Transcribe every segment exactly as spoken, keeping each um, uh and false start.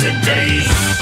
today.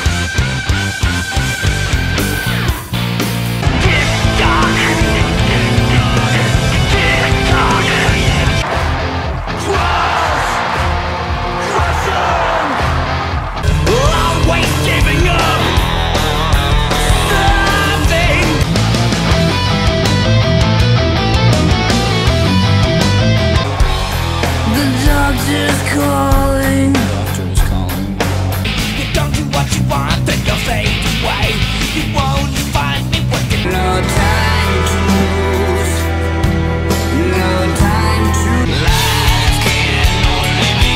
Calling. Doctor's calling. You don't do what you want, then you'll fade away. You won't find me working. No time to lose. No time to. Life can only be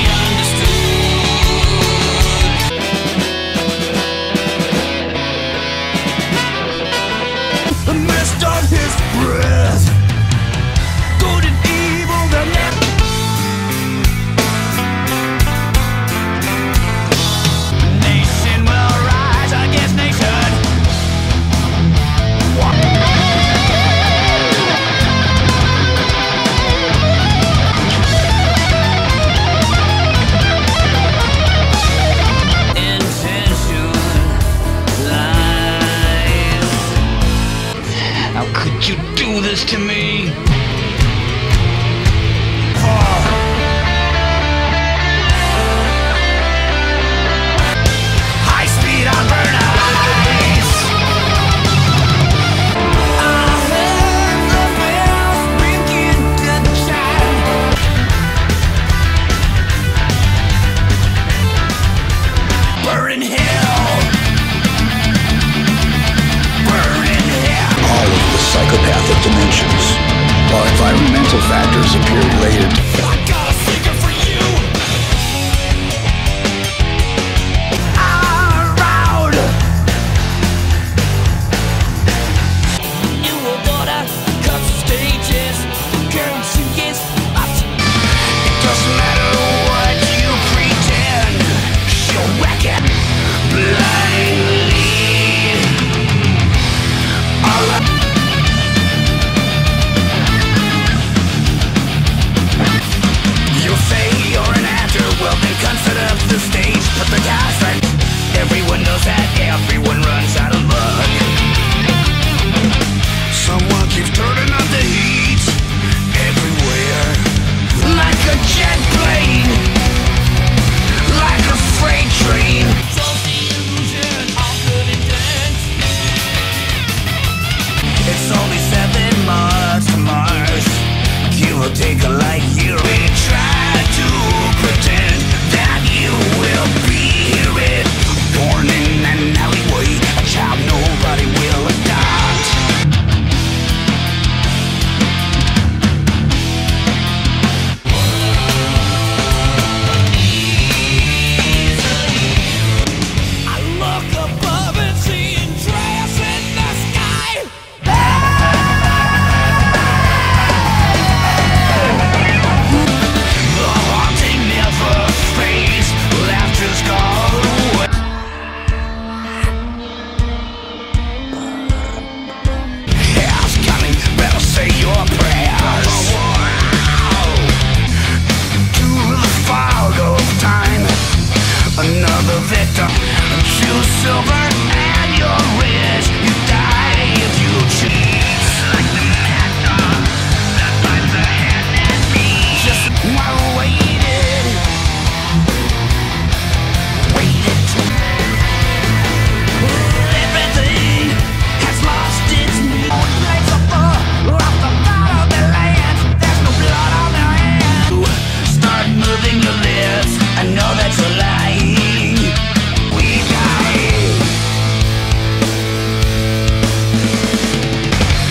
understood. The mist on his breath. Good and evil, they're never. How could you do this to me? Oh. High speed on burn ice. I heard the bells ringing to chime. Burn in hell. All of the psychopathic dimensions, while environmental factors appear related. I got a secret for you. Around. New order, cut stages, guarantees. It doesn't matter what you pretend. She'll wreck it blindly. All I You say you're an actor, well then consider the stage. Put the gas right. Everyone knows that everyone runs out of luck. Someone keeps turning up the heat everywhere. Like a jet plane, like a freight train. So the illusion, all good and dance. It's only seven months to Mars. You will take a light year. We try to pretend that you will be here. Born in an alleyway, a child nobody will adopt. I look above and see Andreas in the sky. The haunting never fades. Laughter's gone away. Hell's coming, better say your prayers. To the fog of time, another victim. Choose silver and your wrist. You die if you choose. Like the mad dog that bites the hand at me. Just while waiting, waiting to. Everything has lost its meaning. Lights up off the bottom of the land. There's no blood on their hands. Start moving your lips. I know that you're lying. We die.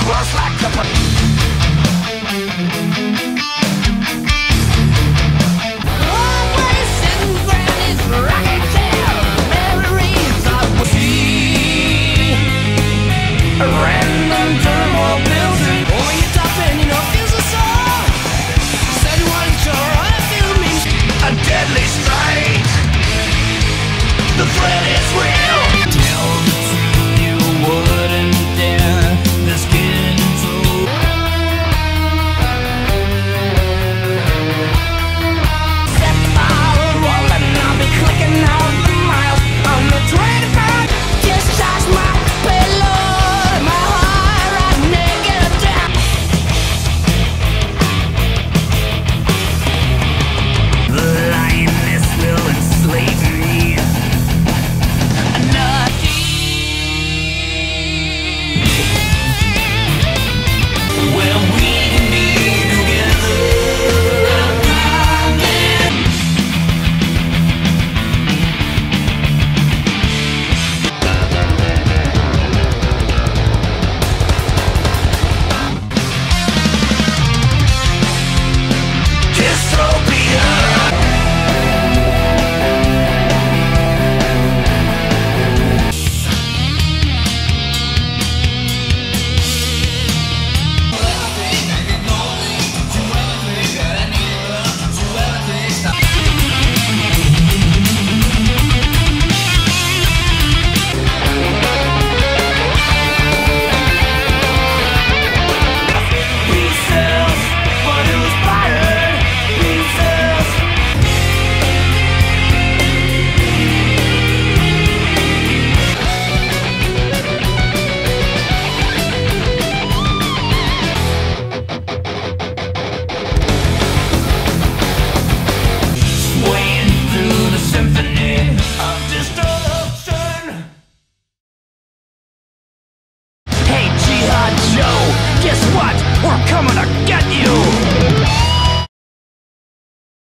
close like the Always sitting granny's rocking chair. Memories of we random turmoil building. Oh, you top and you know feels the song. Said you wanted to I feel me. A deadly strike. The threat is real. Tell the truth, you wouldn't dare. This getting through. Set fire rolling, I'll be clicking out the miles on the twenty-five. Discharge my payload, my heart right naked down. The lioness will enslave me. Where we can be together. Dystopia. Pieces, but who's fired? Pieces. Swaying through the symphony of destruction. Hey, Jihad Joe, guess what? We're coming to get you!